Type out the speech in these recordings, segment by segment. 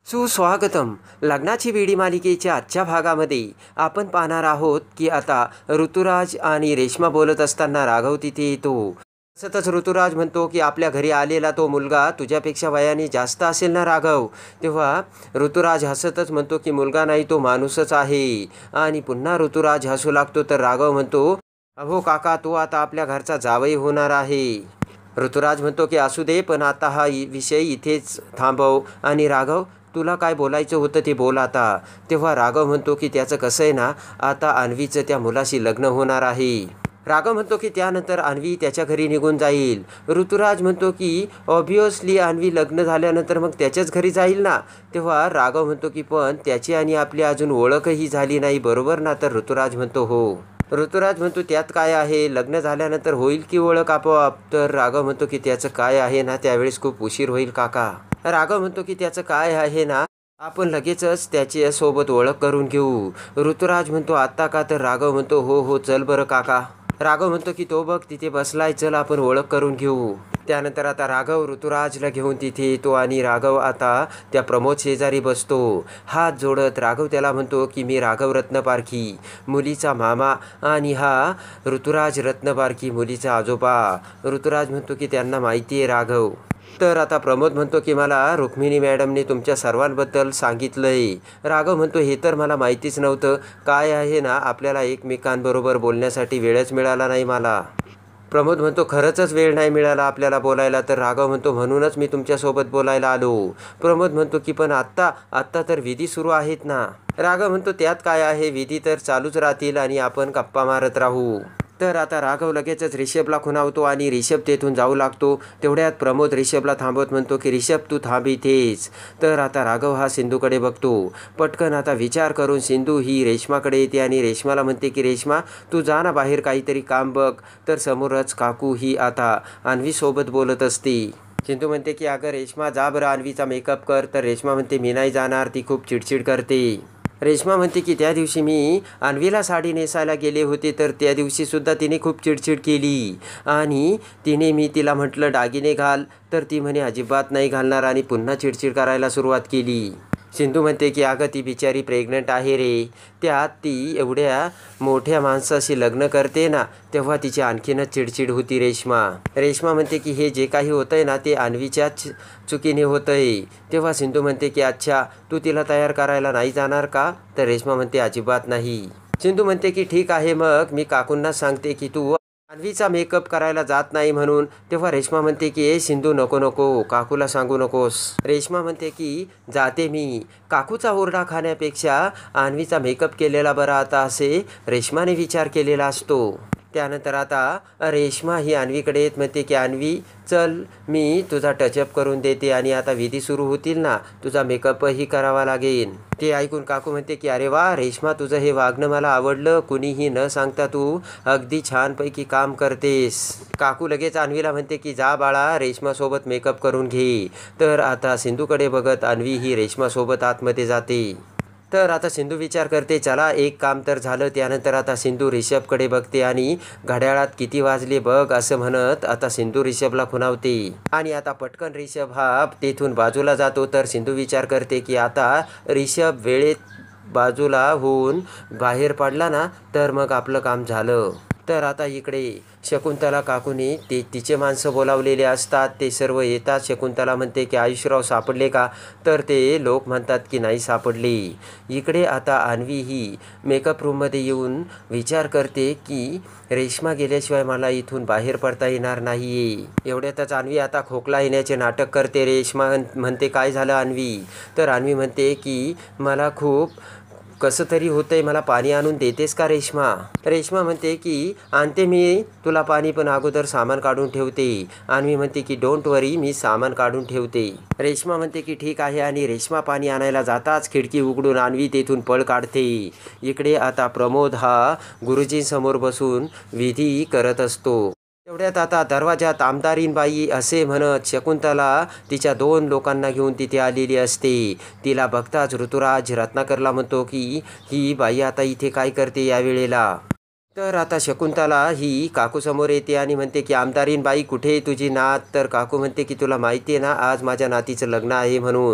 सुस्वागतम. लग्नाची बेडी मालिकेच्या आजच्या भागामध्ये आपण पाहणार आहोत की आता ऋतुराज आणि रेश्मा बोलत असताना राघव तिथे येतो. सतत ऋतुराज म्हणतो की आपल्या घरी आलेला तो मुलगा तुझ्यापेक्षा वयाने जास्त असेल ना राघव. तेव्हा ऋतुराज हसतच म्हणतो की मुलगा नाही, तो माणूसच आहे. आणि पुन्हा ऋतुराज हसू लागतो तर राघव म्हणतो, अहो काका, तो आता आपल्या घरचा जावई होणार आहे. ऋतुराज म्हणतो की असू दे, पण आता हा विषय इथेच थांबव. आणि राघव, तुला काय बोलायचं होतं ते बोल आता. तेव्हा राघव म्हणतो की त्याचं कसं आहे ना, आता अन्वीचं त्या मुलाशी लग्न होणार आहे. राघव म्हणतो की त्यानंतर अन्वी त्याच्या घरी निघून जाईल. ऋतुराज म्हणतो की ऑब्व्हियसली अन्वी लग्न झाल्यानंतर मग त्याच्याच घरी जाईल ना. तेव्हा राघव म्हणतो की पण त्याची आणि आपली अजून ओळखही झाली नाही, बरोबर ना. तर ऋतुराज म्हणतो हो. ऋतुराज म्हणतो त्यात काय आहे, लग्न झाल्यानंतर होईल की ओळख आपोआप. तर राघव म्हणतो की त्याचं काय आहे ना, त्यावेळेस खूप उशीर होईल काका. राघव म्हणतो की त्याचं काय आहे ना, आपण लगेचच त्याच्यासोबत ओळख करून घेऊ. ऋतुराज म्हणतो आत्ता का. तर राघव म्हणतो हो हो, चल बरं काका. राघव म्हणतो की तो बघ तिथे बसलाय, चल आपण ओळख करून घेऊ. त्यानंतर आता राघव ऋतुराजला घेऊन तिथे येतो आणि राघव आता त्या प्रमोद शेजारी बसतो. हात जोडत राघव त्याला म्हणतो की मी राघव रत्नपारखी, मुलीचा मामा, आणि हा ऋतुराज रत्नपारखी, मुलीचा आजोबा. ऋतुराज म्हणतो की त्यांना माहिती आहे राघव. तर आता प्रमोद म्हणतो की मला रुक्मिणी मॅडमने तुमच्या सर्वांबद्दल सांगितलंय. राघव म्हणतो हे तर मला माहितीच नव्हतं. काय आहे ना, आपल्याला एकमेकांबरोबर बोलण्यासाठी वेळच मिळाला नाही मला. प्रमोद म्हणतो खरंच वेळ नाही मिळाला आपल्याला बोलायला. तर राघव म्हणतो म्हणूनच मी तुमच्यासोबत बोलायला आलो. प्रमोद म्हणतो की पण आत्ता तर विधी सुरू आहेत ना. राघव म्हणतो त्यात काय आहे, विधी तर चालूच राहतील आणि आपण गप्पा मारत राहू. तर आता राघव लगेचच रिषभला खुणावतो आणि रिषभ तेथून जाऊ लागतो. तेवढ्यात प्रमोद रिषभला थांबवत म्हणतो की रिषभ तू थांब इथेच. तर आता राघव हा सिंधूकडे बघतो. पटकन आता विचार करून सिंधू ही रेश्माकडे येते आणि रेश्माला म्हणते की रेश्मा तू जा ना बाहेर, काहीतरी काम बघ. तर समोरच काकू ही आता अन्वीसोबत बोलत असते. सिंधू म्हणते की अगं रेश्मा जा बरं, अन्वीचा मेकअप कर. तर रेश्मा म्हणते मी नाही जाणार, ती खूप चिडचिड करते. रेश्मा म्हणते की त्या दिवशी मी अन्वीला साडी नेसायला गेले होते, तर त्या दिवशीसुद्धा तिने खूप चिडचिड केली आणि मी तिला म्हटलं दागिने घाल, तर ती म्हणे अजिबात नाही घालणार आणि पुन्हा चिडचिड करायला सुरुवात केली. सिंधू म्हणते की अगं ती बिचारी प्रेग्नंट आहे रे, त्यात ती एवढ्या मोठ्या माणसाशी लग्न करते ना, तेव्हा तिची आणखीनच चिडचिड होती. रेश्मा म्हणते की हे जे काही होतं आहे ना ते अन्वीच्याच चुकीने होतं आहे. तेव्हा सिंधू म्हणते की अच्छा, तू तिला तयार करायला नाही जाणार का. तर रेश्मा म्हणते अजिबात नाही. सिंधू म्हणते की ठीक आहे, मग मी काकूंनाच सांगते की तू अन्वीचा मेकअप करायला जात नाही म्हणून. तेव्हा रेश्मा म्हणते की ए सिंधू नको नको, काकूला सांगू नकोस. रेश्मा म्हणते की जाते मी, काकूचा ओरडा खाण्यापेक्षा अन्वीचा मेकअप केलेला बरा आता, असे रेश्माने विचार केलेला असतो. त्यानंतर आता रेश्मा ही अन्वीकडे येत म्हणते की अन्वी चल, मी तुझा टचअप करून देते आणि आता विधी सुरू होतील ना, तुझा मेकअपही करावा लागेल. ते ऐकून काकू म्हणते की अरे वा रेश्मा, तुझं हे वागणं मला आवडलं, कुणीही न सांगता तू अगदी छानपैकी काम करतेस. काकू लगेच अन्वीला म्हणते की जा बाळा, रेश्मासोबत मेकअप करून घे. तर आता सिंधूकडे बघत अन्वी ही रेश्मासोबत आतमध्ये जाते. तर आता सिंधू विचार करते चला एक काम तर झालं. त्यानंतर आता सिंधू रिषभकडे बघते आणि घड्याळात किती वाजले बघ असं म्हणत आता सिंधू रिषभला खुणावते. आणि आता पटकन रिषभ हा तेथून बाजूला जातो. तर सिंधू विचार करते की आता रिषभ वेळेत बाजूला होऊन बाहेर पडला ना, तर मग आपलं काम झालं. तर आता इकडे शकुंतला काकूने तिचे माणसं बोलावलेले असतात, ते सर्व येतात. शकुंतला म्हणते की आयुषराव सापडले का. तर ते लोक म्हणतात की नाही सापडले. इकडे आता अन्वी ही मेकअप रूममध्ये येऊन विचार करते की रेश्मा गेल्याशिवाय मला इथून बाहेर पडता येणार नाही. एवढ्यातच अन्वी आता खोकला येण्याचे नाटक करते. रेश्मा म्हणते काय झालं अन्वी. तर अन्वी म्हणते की मला खूप कसं तरी होतंय, मला पाणी आणून देतेस का रेश्मा. रेश्मा म्हणते की आणते मी तुला पाणी, पण अगोदर सामान काढून ठेवते. अन्वी म्हणते की डोंट वरी, मी सामान काढून ठेवते. रेश्मा म्हणते की ठीक आहे आणि रेश्मा पाणी आणायला जाताच खिडकी उघडून अन्वी तेथून पळ काढते. इकडे आता प्रमोद हा गुरुजींसमोर बसून विधी करत असतो. तेवढ्यात आता दरवाजात आमदारीनबाई असे म्हणत शकुंतला तिच्या 2 लोकांना घेऊन तिथे आलेली असते. तिला बघताच ऋतुराज रत्नाकरला म्हणतो की ही बाई आता इथे काय करते या वेळेला. तर आता शकुंतला ही काकूसमोर येते आणि म्हणते की आमदारीनबाई कुठे तुझी नात. तर काकू म्हणते की तुला माहिती आहे ना आज माझ्या नातीचं लग्न आहे म्हणून.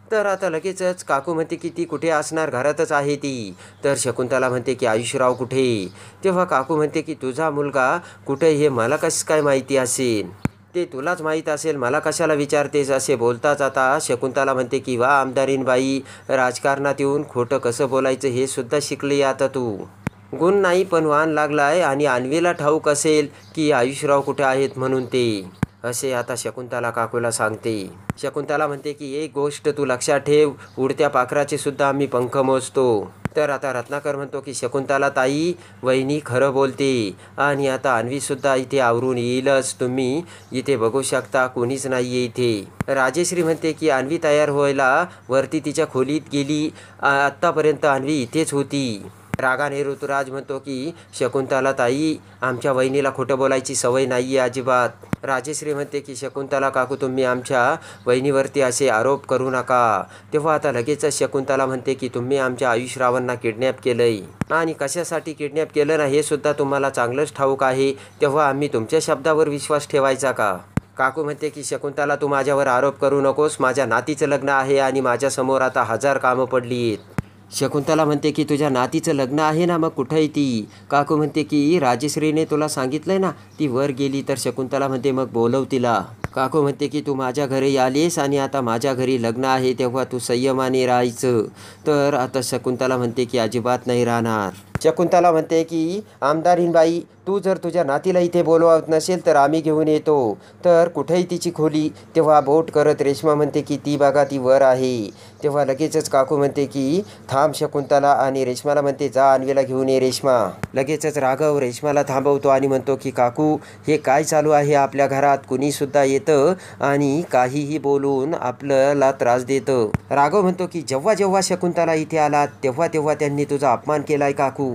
तर आता लगेचच काकू म्हणते की ती कुठे असणार, घरातच आहे ती. तर शकुंतला म्हणते की आयुष्यराव कुठे? तेव्हा काकू म्हणते की तुझा मुलगा कुठे हे मला कसं काय माहिती असेल? ते तुलाच माहीत असेल, मला कशाला विचारतेस? असे बोलताच आता शकुंतला म्हणते की वा आमदारीणबाई, राजकारणात येऊन खोटं कसं बोलायचं हे सुद्धा शिकली आता तू. गुण नाही पण वाण लागलाय आणि अन्वीला ठाऊक असेल की आयुष्यराव कुठे आहेत म्हणून ते. असे आता शकुंतला काकूला सांगते. शकुंतला म्हणते की एक गोष्ट तू लक्षात ठेव, उडत्या पाखराचे सुद्धा आम्ही पंख मोजतो. तर आता रत्नाकर म्हणतो की शकुंतला ताई, वहिनी खरं बोलते आणि आता अन्वीसुद्धा इथे आवरून येईलच. तुम्ही इथे बघू शकता, कोणीच नाही आहे इथे. राजेश्री म्हणते की अन्वी तयार व्हायला वरती तिच्या खोलीत गेली, आत्तापर्यंत अन्वी इथेच होती. रागाने ऋतुराज म्हणतो की शकुंतला ताई, आमच्या वहिनीला खोटं बोलायची सवय नाही आहे अजिबात. राजेश्री म्हणते की शकुंतला काकू, तुम्ही आमच्या वहिनीवरती असे आरोप करू नका. तेव्हा आता लगेचच शकुंतला म्हणते की तुम्ही आमच्या आयुष्यरावांना किडनॅप केलंय आणि कशासाठी किडनॅप केलं ना हे सुद्धा तुम्हाला चांगलंच ठाऊक आहे. तेव्हा आम्ही तुमच्या शब्दावर विश्वास ठेवायचा का? काकू म्हणते की शकुंतला, तू माझ्यावर आरोप करू नकोस. माझ्या नातीचं लग्न आहे आणि माझ्यासमोर आता 1000 कामं पडली आहेत. शकुंतला म्हणते की तुझ्या नातीचं लग्न आहे ना, मग कुठं आहे ती? काकू म्हणते की राजेश्रीने तुला सांगितलंय ना, ती वर गेली. तर शकुंतला म्हणते मग बोलव तिला. काकू म्हणते की तू माझ्या घरी आलीस आणि आता माझ्या घरी लग्न आहे, तेव्हा तू संयमाने राहायचं. तर आता शकुंतला म्हणते की अजिबात नाही राहणार. शकुंतला म्हणते की आमदारीणबाई, तू जर तुझ्या नातीला इथे बोलवत नसेल तर आम्ही घेऊन येतो. तर कुठेही तिची खोली? तेव्हा बोट करत रेश्मा म्हणते की ती बघा, ती वर आहे. तेव्हा लगेचच काकू म्हणते की थांब शकुंतला, आणि रेश्माला म्हणते जा अन्वीला घेऊन ये रेश्मा. लगेचच राघव रेश्माला थांबवतो आणि म्हणतो की काकू, हे काय चालू आहे आपल्या घरात? कुणीसुद्धा येतं आणि काहीही बोलून आपल्याला त्रास देतं. राघव म्हणतो की जेव्हा जेव्हा शकुंतला इथे आला तेव्हा तेव्हा त्यांनी तुझा अपमान केलाय काकू.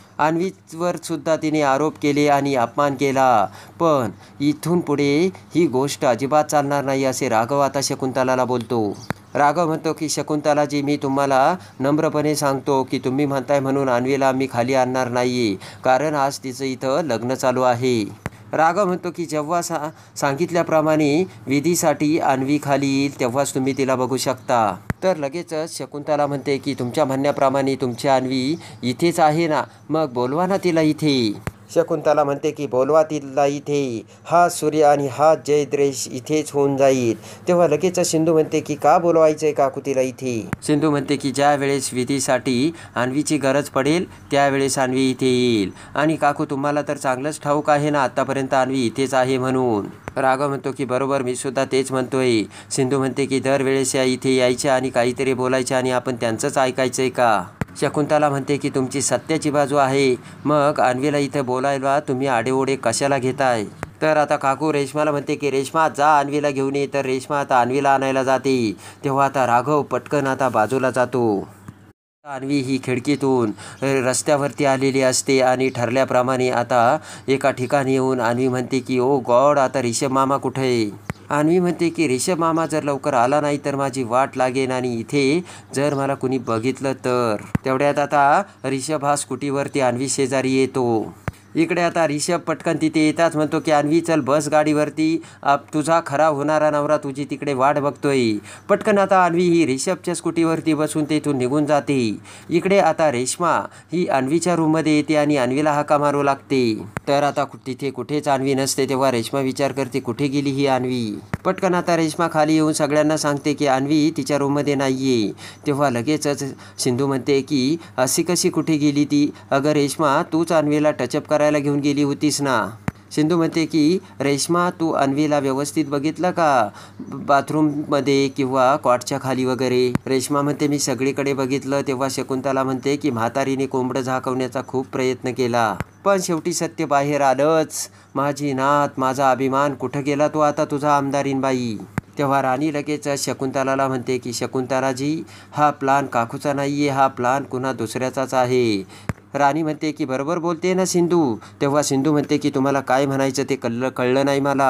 अन्वीवर सुद्धा तिने आरोप केले आणि अपमान केला, पण इथून पुढे ही गोष्ट अजिबात चालणार नाही असे राघव आता शकुंतलाला बोलतो. राघव म्हणतो की शकुंतलाजी, मी तुम्हाला नम्रपणे सांगतो की तुम्ही म्हणताय म्हणून अन्वीला मी खाली आणणार नाही, कारण आज तिचं इथं लग्न चालू आहे. राघव म्हणतो की जेव्हा सांगितल्याप्रमाणे विधीसाठी अन्वी खाली येईल तेव्हाच तुम्ही तिला बघू शकता. तर लगेचच शकुंतला म्हणते की तुमच्या म्हणण्याप्रमाणे तुमची अन्वी इथेच आहे ना, मग बोलवा ना तिला इथे. शकुंतला म्हणते की बोलवा तिला इथे, हा सूर्य आणि हा जयद्रेश इथेच होऊन जाईल. तेव्हा लगेचच सिंधू म्हणते की का बोलवायचं आहे काकू तिला इथे? सिंधू म्हणते की ज्या वेळेस विधीसाठी अन्वीची गरज पडेल त्यावेळेस अन्वी इथे येईल. आणि काकू, तुम्हाला तर चांगलंच ठाऊक आहे ना आत्तापर्यंत अन्वी इथेच आहे म्हणून. राघव म्हणतो की बरोबर, मी सुद्धा तेच म्हणतोय. सिंधू म्हणते की दरवेळेस या इथे यायच्या आणि काहीतरी बोलायच्या आणि आपण त्यांचंच ऐकायचं आहे का? शकुंतला म्हणते की तुमची सत्याची बाजू आहे, मग अन्वीला इथं बोलायला तुम्ही आडेओढे कशाला घेताय? तर आता काकू रेश्माला म्हणते की रेश्मा जा अन्वीला घेऊन ये. तर रेश्मा आता अन्वीला आणायला जाते. तेव्हा आता राघव पटकन आता बाजूला जातो. अन्वी ही खिडकीतून रस्त्यावरती आलेली असते आणि ठरल्याप्रमाणे आता एका ठिकाणी येऊन अन्वी म्हणते की ओ गॉड, आता ऋषभ मामा कुठे आहे? अन्वी म्हणते की ऋषभ मामा जर लवकर आला नाही तर माझी वाट लागेल आणि इथे जर मला कुणी बघितलं तर. तेवढ्यात आता ऋषभ हा स्कूटीवरती अन्वी शेजारी येतो. इकडे आता ऋषभ पटकन तिथे येताच म्हणतो की अन्वी चल बस गाडीवरती, तुझा खरा होणारा नवरा तुझी तिकडे वाट बघतोय. पटकन आता अन्वी ही ऋषभच्या स्कूटीवरती बसून तेथून निघून जाते. इकडे आता रेश्मा ही अन्वीच्या रूममध्ये येते आणि अन्वीला हाका मारू लागते. तर आता तिथे कुठेच अन्वी नसते. तेव्हा रेश्मा विचार करते कुठे गेली ही अन्वी. पटकन आता रेश्मा खाली येऊन सगळ्यांना सांगते की अन्वी तिच्या रूममध्ये नाहीये. तेव्हा लगेचच सिंधू म्हणते की अशी कशी कुठे गेली ती? अगं रेश्मा, तूच अन्वीला टचअप करायला घेऊन गेली होतीस ना. सिंधू म्हणते की रेश्मा, तू अन्वीला व्यवस्थित बघितलं का, बाथरूममध्ये किंवा कॉटच्या खाली वगैरे? रेश्मा म्हणते मी सगळीकडे बघितलं. तेव्हा शकुंतला म्हणते की म्हातारीने कोंबडं झाकवण्याचा खूप प्रयत्न केला, पण शेवटी सत्य बाहेर आलंच. माझी नात, माझा अभिमान कुठं गेला तो आता तुझा आमदारीणबाई? तेव्हा राणी लगेच शकुंतलाला म्हणते की शकुंतलाजी, हा प्लान काकूचा नाहीये, हा प्लान कुणा दुसऱ्याचाच आहे. राणी म्हणते की बरोबर बोलते ना सिंधू. तेव्हा सिंधू म्हणते की तुम्हाला काय म्हणायचं ते कळलं नाही मला.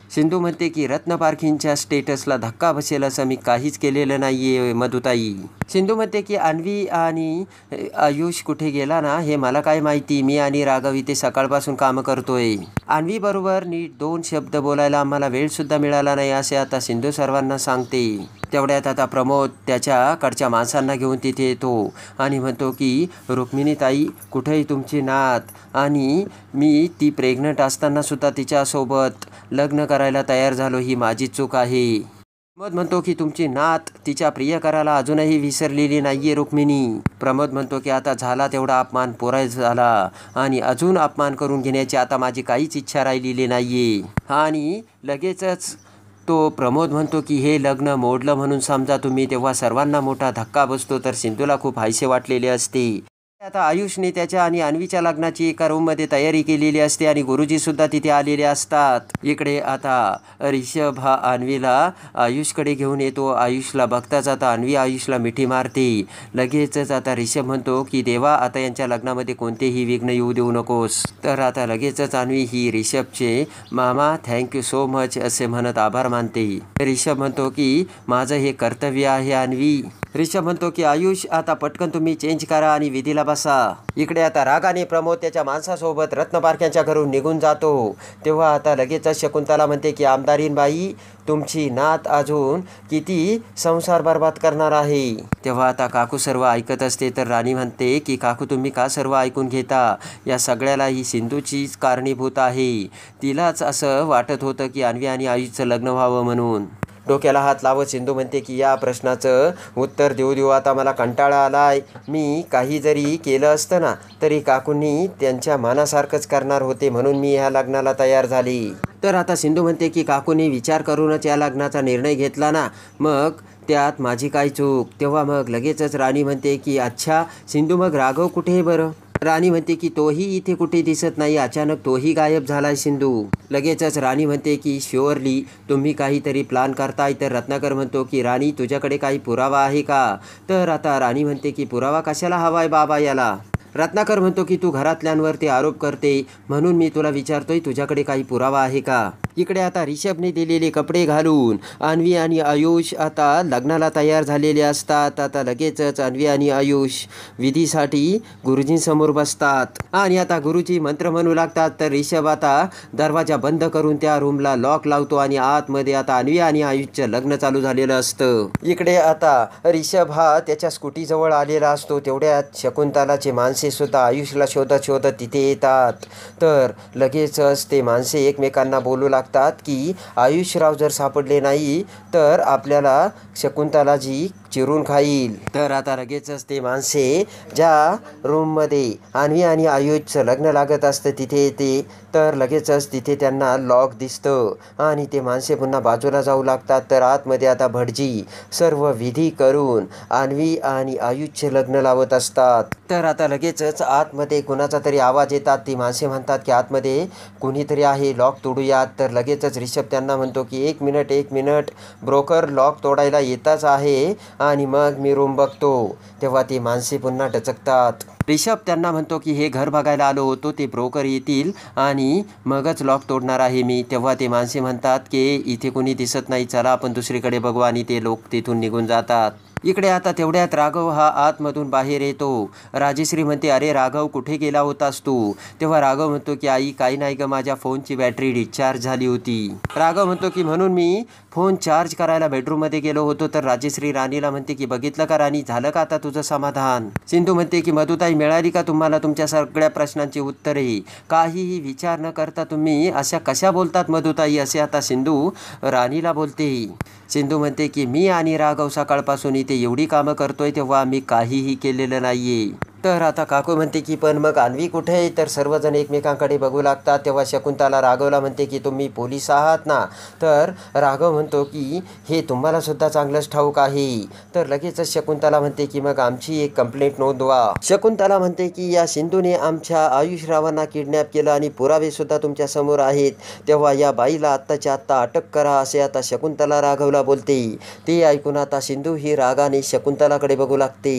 सिंधू म्हणते की रत्न पारखींच्या स्टेटसला धक्का बसेल असं मी काहीच केलेलं नाही आहे मधुताई. सिंधू म्हणते की अन्वी आणि आयुष कुठे गेला ना हे मला काय माहिती. मी आणि राघव इथे सकाळपासून कामं करतोय. अन्वी बरोबर नीट 2 शब्द बोलायला आम्हाला वेळसुद्धा मिळाला नाही असे आता सिंधू सर्वांना सांगते. तेवढ्यात आता प्रमोद त्याच्याकडच्या माणसांना घेऊन तिथे येतो आणि म्हणतो की रुक्मिणीताई कुठेही तुमची नात आणि मी ती प्रेग्नंट असताना सुद्धा तिच्यासोबत लग्न करायला तयार झालो, ही माझी चूक आहे. प्रमोद म्हणतो की तुमची नात तिच्या प्रियकराला अजूनही विसरलेली नाहीये रुक्मिणी. प्रमोद म्हणतो की आता झाला तेवढा अपमान पुराय झाला आणि अजून अपमान करून घेण्याची आता माझी काहीच इच्छा राहिलेली नाहीये. आणि लगेचच तो प्रमोद म्हणतो की हे लग्न मोडलं म्हणून समजा तुम्ही. तेव्हा सर्वांना मोठा धक्का बसतो तर सिंधूला खूप हायसे वाटलेले असते. आता आयुषने त्याच्या आणि अन्वीच्या लग्नाची एका रूममध्ये तयारी केलेली असते आणि गुरुजीसुद्धा तिथे आलेले असतात. इकडे आता रिषभ हा अन्वीला आयुषकडे घेऊन येतो. आयुषला बघताच आता अन्वी आयुषला मिठी मारते. लगेचच आता रिषभ म्हणतो की देवा आता यांच्या लग्नामध्ये कोणतेही विघ्न येऊ देऊ नकोस. तर आता लगेचच अन्वी ही रिषभचे मामा थँक्यू सो मच असे म्हणत आभार मानते. रिषभ म्हणतो की माझं हे कर्तव्य आहे अन्वी. रिषभ म्हणतो की आयुष आता पटकन तुम्ही चेंज करा आणि विधीला बसा. इकडे आता रागाने प्रमोद त्याच्या माणसासोबत रत्नपारख्यांच्या घरून निघून जातो. तेव्हा आता लगेचच शकुंतला म्हणते की आमदारीनबाई तुमची नात अजून किती संसार बर्बाद करणार आहे. तेव्हा आता काकू सर्व ऐकत असते तर राणी म्हणते की काकू तुम्ही का सर्व ऐकून घेता. या सगळ्याला ही सिंधूचीच कारणीभूत आहे. तिलाच असं वाटत होतं की अन्वी आणि आयुषचं लग्न व्हावं म्हणून. डोक्याला हात लावत सिंधू म्हणते की या प्रश्नाचं उत्तर देऊ देऊ आता मला कंटाळा आलाय. मी काही जरी केलं असतं ना तरी काकूंनी त्यांच्या मनासारखंच करणार होते म्हणून मी ह्या लग्नाला तयार झाली. तर आता सिंधू म्हणते की काकूंनी विचार करूनच या लग्नाचा निर्णय घेतला ना मग त्यात माझी काय चूक. तेव्हा मग लगेचच राणी म्हणते की अच्छा सिंधू मग राघव कुठे आहे बरं. राणी म्हणते की तोही इथे कुठे दिसत नाही. अचानक तोही गायब झालाय सिंधू. लगेचच राणी म्हणते की शुअरली तुम्ही काहीतरी प्लान करताय. तर रत्नाकर म्हणतो की राणी तुझ्याकडे काही पुरावा आहे का. तर आता राणी म्हणते की पुरावा कशाला हवाय बाबा याला. रत्नाकर म्हणतो की तू घरातल्यांवरती आरोप करते म्हणून मी तुला विचारतोय तुझ्याकडे काही पुरावा आहे का. इकडे आता रिषभने दिलेले कपडे घालून अन्वी आणि आयुष आता लग्नाला तयार झालेले असतात. आता लगेचच अन्वी आणि आयुष विधीसाठी गुरुजींसमोर बसतात आणि आता गुरुजी मंत्र म्हणू लागतात. तर रिषभ आता दरवाजा बंद करून त्या रूमला लॉक लावतो आणि आतमध्ये आता अन्वी आणि आयुषचं लग्न चालू झालेलं असतं. इकडे आता रिषभ हा त्याच्या स्कूटीजवळ आलेला असतो. तेवढ्यात शकुंतलाचे माणसे सुद्धा आयुषला शोधत शोधत तिथे येतात. तर लगेचच ते माणसे एकमेकांना बोलू लागतात की आयुषराव जर सापडले नाही तर आपल्याला शकुंतलाजी चिरून खाईल. तर आता लगेचच ते माणसे ज्या रूममध्ये अन्वी आणि आयुषचं लग्न लागत असतं तिथे येते. तर लगेचच तिथे त्यांना लॉक दिसतं आणि ते माणसे पुन्हा बाजूला जाऊ लागतात. तर आतमध्ये आता भटजी सर्व विधी करून अन्वी आणि आयुषचे लग्न लावत असतात. तर आता लगेचच आतमध्ये कुणाचा तरी आवाज येतात. ती माणसे म्हणतात की आतमध्ये कुणीतरी आहे, लॉक तोडूयात. तर लगेचच रिषभ त्यांना म्हणतो की एक मिनिट ब्रोकर लॉक तोडायला येतच आहे आणि मग मी रूम बघतो. तेव्हा ती माणसे पुन्हा टचकतात. रिषभ त्यांना म्हणतो की हे घर बघायला आलो होतो, ते ब्रोकर येतील आणि मगच लॉक तोडणार आहे मी. तेव्हा ते माणसे म्हणतात की इथे कोणी दिसत नाही, चला आपण दुसरीकडे बघू आणि ते लोक तिथून निघून जातात. इकडे आता तेवढ्यात राघव हा आतमधून बाहेर येतो. राजेश्री म्हणते अरे राघव कुठे गेला होतास तू. तेव्हा राघव म्हणतो की आई काही नाही ग, माझ्या फोनची बॅटरी डिस्चार्ज झाली होती. राघव म्हणतो की म्हणून मी फोन चार्ज करायला बेडरूममध्ये गेलो होतो. तर राजेश्री राणीला म्हणते की बघितलं का राणी, झालं का आता तुझं समाधान. सिंधू म्हणते की मधुताई मिळाली का तुम्हाला तुमच्या सगळ्या प्रश्नांची उत्तरे. काहीही विचार न करता तुम्ही अशा कशा बोलतात मधुताई असे आता सिंधू राणीला बोलते. सिंधू म्हणते की मी आणि राघव सकाळपासून इथे एवढी कामं करतोय तेव्हा आम्ही काहीही केलेलं नाहीये. तर आता काकू म्हणते की पण मग अन्वी कुठे. तर सर्वजण एकमेकांकडे बघू लागतात. तेव्हा शकुंतला राघवला म्हणते की तुम्ही पोलीस आहात ना. तर राघव म्हणतो की हे तुम्हाला सुद्धा चांगलंच ठाऊक आहे. तर लगेचच शकुंतला म्हणते की मग आमची एक कंप्लेंट नोंदवा. शकुंतला म्हणते की या सिंधूने आमच्या आयुषरावांना किडनॅप केलं आणि पुरावे सुद्धा तुमच्या समोर आहेत. तेव्हा या बाईला आत्ताच्या आत्ता अटक करा असे आता शकुंतला राघवला बोलते. ते ऐकून आता सिंधू ही रागाने शकुंतलाकडे बघू लागते.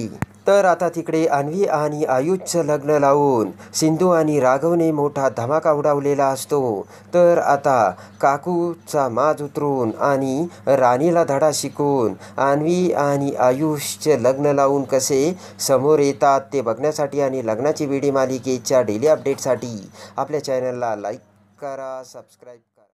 तर आता तिकडे अन्वी आणि आयुषचं लग्न लावून सिंधू आणि राघवने मोठा धमाका उडवलेला असतो. तर आता काकूचा माज उतरून आणि राणीला धडा शिकून अन्वी आणि आयुषचे लग्न लावून कसे समोर येतात ते बघण्यासाठी आणि लग्नाची वेडी मालिकेच्या डेली अपडेटसाठी आपल्या चॅनलला लाईक करा, सबस्क्राईब